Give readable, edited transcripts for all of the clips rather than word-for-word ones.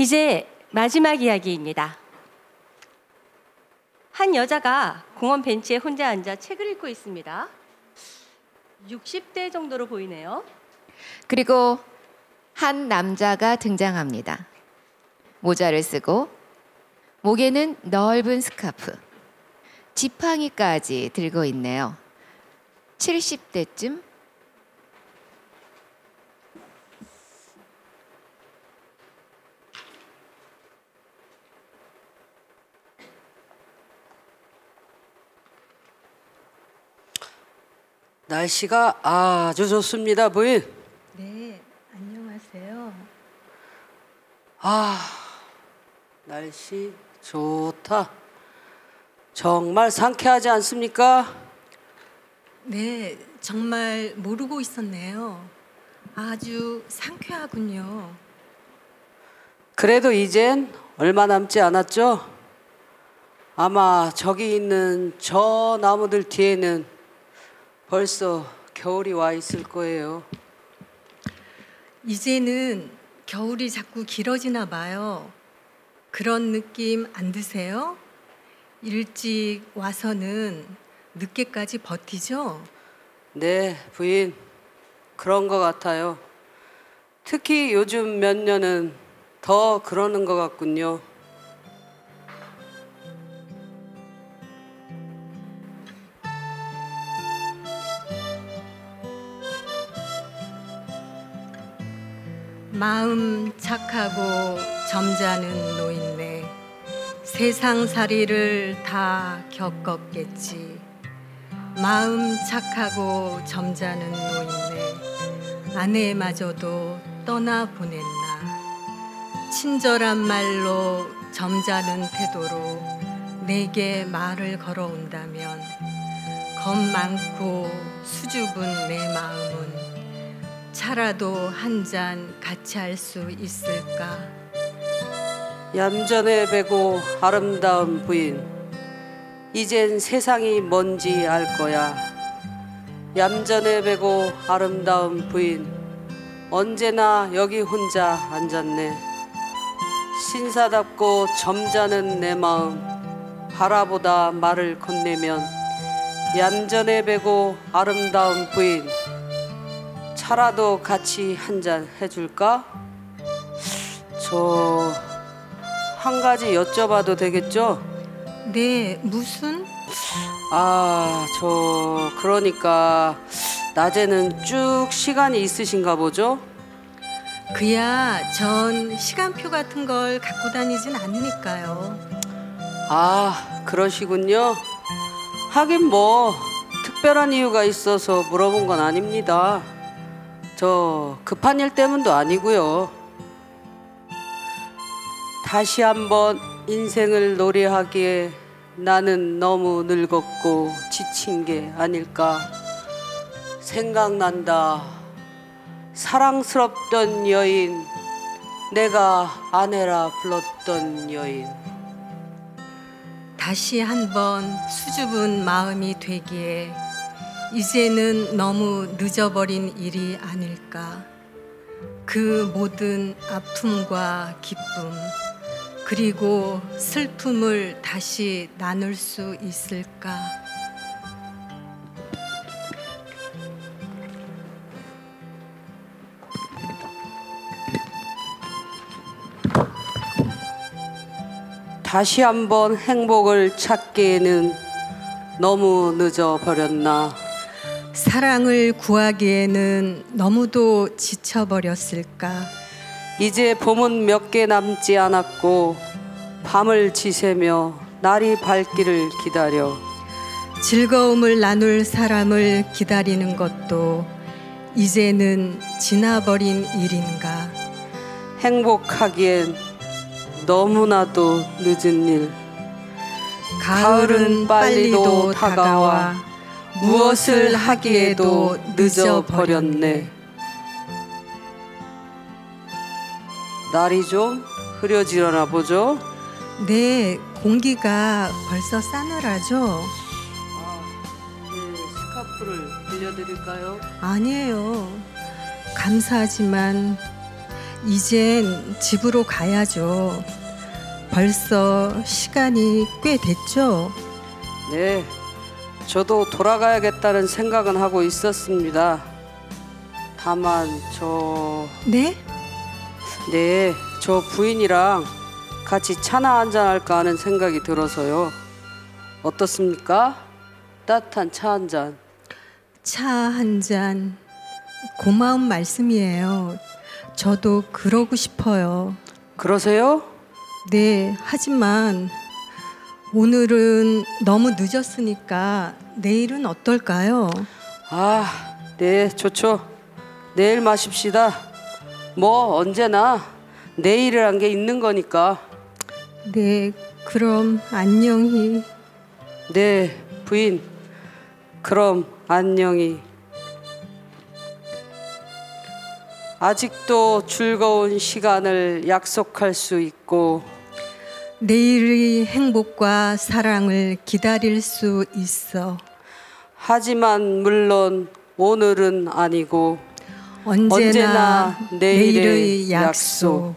이제 마지막 이야기입니다. 한 여자가 공원 벤치에 혼자 앉아 책을 읽고 있습니다. 60대 정도로 보이네요. 그리고 한 남자가 등장합니다. 모자를 쓰고 목에는 넓은 스카프, 지팡이까지 들고 있네요. 70대쯤? 날씨가 아주 좋습니다, 부인. 네, 안녕하세요. 날씨 좋다. 정말 상쾌하지 않습니까? 네, 정말 모르고 있었네요. 아주 상쾌하군요. 그래도 이젠 얼마 남지 않았죠? 아마 저기 있는 저 나무들 뒤에는 벌써 겨울이 와 있을 거예요. 이제는 겨울이 자꾸 길어지나 봐요. 그런 느낌 안 드세요? 일찍 와서는 늦게까지 버티죠? 네, 부인. 그런 것 같아요. 특히 요즘 몇 년은 더 그러는 것 같군요. 마음 착하고 점잖은 노인네, 세상살이를 다 겪었겠지. 마음 착하고 점잖은 노인네, 아내마저도 떠나보냈나. 친절한 말로 점잖은 태도로 내게 말을 걸어온다면 겁 많고 수줍은 내 마음은 차라도 한 잔 같이 할 수 있을까? 얌전해 배고 아름다운 부인, 이젠 세상이 뭔지 알 거야. 얌전해 배고 아름다운 부인, 언제나 여기 혼자 앉았네. 신사답고 점잖은 내 마음, 바라보다 말을 건네면 얌전해 배고 아름다운 부인, 차라도 같이 한잔 해줄까? 저 한 가지 여쭤봐도 되겠죠? 네, 무슨? 그러니까 낮에는 쭉 시간이 있으신가 보죠? 그야 전 시간표 같은 걸 갖고 다니진 않으니까요. 그러시군요. 하긴 뭐 특별한 이유가 있어서 물어본 건 아닙니다. 저 급한 일 때문도 아니고요. 다시 한번 인생을 노래하기에 나는 너무 늙었고 지친 게 아닐까 생각난다. 사랑스럽던 여인, 내가 아내라 불렀던 여인. 다시 한번 수줍은 마음이 되기에 이제는 너무 늦어버린 일이 아닐까. 그 모든 아픔과 기쁨, 그리고 슬픔을 다시 나눌 수 있을까? 다시 한번 행복을 찾기에는 너무 늦어버렸나. 사랑을 구하기에는 너무도 지쳐버렸을까? 이제 봄은 몇 개 남지 않았고 밤을 지새며 날이 밝기를 기다려. 즐거움을 나눌 사람을 기다리는 것도 이제는 지나버린 일인가? 행복하기엔 너무나도 늦은 일. 가을은 빨리도 다가와 무엇을 하기에도 늦어버렸네. 날이 좀 흐려지려나 보죠? 네, 공기가 벌써 싸늘하죠? 스카프를 빌려드릴까요? 아니에요. 감사하지만 이젠 집으로 가야죠. 벌써 시간이 꽤 됐죠? 네, 저도 돌아가야겠다는 생각은 하고 있었습니다. 다만 네? 네, 저 부인이랑 같이 차나 한잔 할까 하는 생각이 들어서요. 어떻습니까? 따뜻한 차 한 잔. 차 한 잔. 고마운 말씀이에요. 저도 그러고 싶어요. 그러세요? 네, 하지만 오늘은 너무 늦었으니까 내일은 어떨까요? 아, 네, 좋죠. 내일 마십시다. 뭐 언제나 내일이란 게 있는 거니까. 네, 그럼 안녕히. 네, 부인. 그럼 안녕히. 아직도 즐거운 시간을 약속할 수 있고 내일의 행복과 사랑을 기다릴 수 있어. 하지만 물론 오늘은 아니고 언제나 내일의 약속.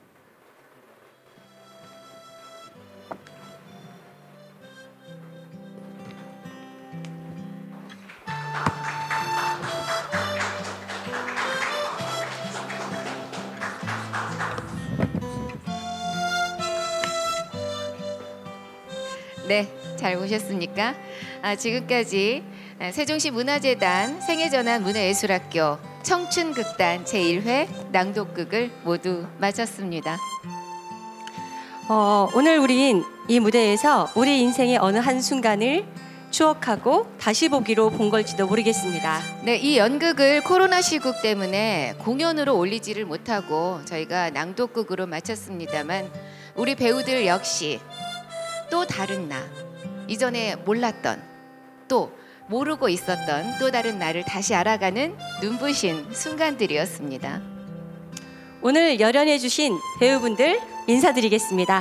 네, 잘 보셨습니까? 지금까지 세종시 문화재단 생애전환 문화예술학교 청춘극단 제1회 낭독극을 모두 마쳤습니다. 오늘 우린 이 무대에서 우리 인생의 어느 한순간을 추억하고 다시 보기로 본 걸지도 모르겠습니다. 네, 이 연극을 코로나 시국 때문에 공연으로 올리지를 못하고 저희가 낭독극으로 마쳤습니다만 우리 배우들 역시 또 다른 나, 이전에 몰랐던, 또 모르고 있었던 또 다른 나를 다시 알아가는 눈부신 순간들이었습니다. 오늘 열연해 주신 배우분들 인사드리겠습니다.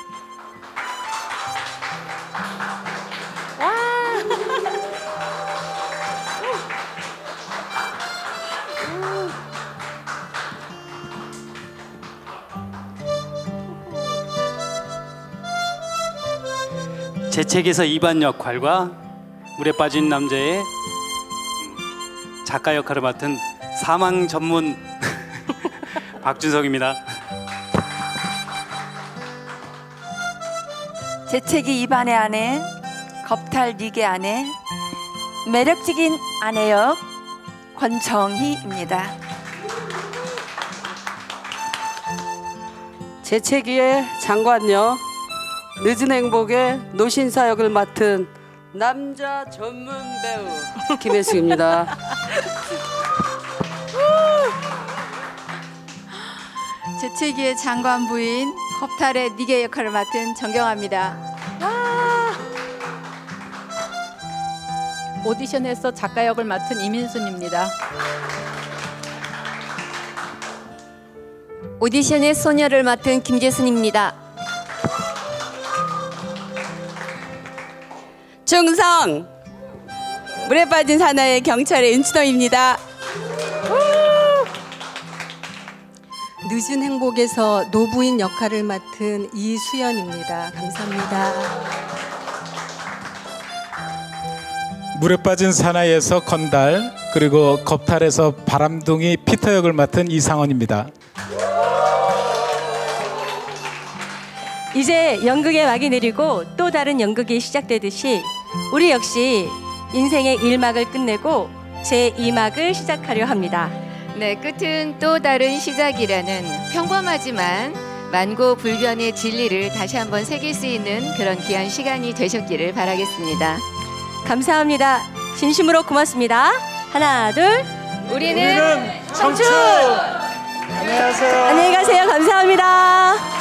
재책에서 이반 역할과 물에 빠진 남자의 작가 역할을 맡은 사망 전문 박준석입니다. 재채기 입안의 아내, 겁탈 니게 아내, 매력적인 아내 역 권정희입니다. 재채기의 장관역, 늦은 행복의 노신사 역을 맡은 남자 전문 배우 김혜숙입니다. 재채기의 장관 부인, 겁탈의 니게 역할을 맡은 정경아입니다. 오디션에서 작가 역을 맡은 이민순입니다. 오디션의 소녀를 맡은 김재순입니다. 충성! 물에 빠진 사나이의 경찰의 윤춘호입니다. 늦은 행복에서 노부인 역할을 맡은 이수연입니다. 감사합니다. 물에 빠진 사나이에서 건달, 그리고 겁탈에서 바람둥이 피터 역을 맡은 이상원입니다. 이제 연극의 막이 내리고 또 다른 연극이 시작되듯이 우리 역시 인생의 1막을 끝내고 제2막을 시작하려 합니다. 네, 끝은 또 다른 시작이라는 평범하지만 만고불변의 진리를 다시 한번 새길 수 있는 그런 귀한 시간이 되셨기를 바라겠습니다. 감사합니다. 진심으로 고맙습니다. 하나, 둘. 우리는 청춘! 안녕히 가세요. 감사합니다.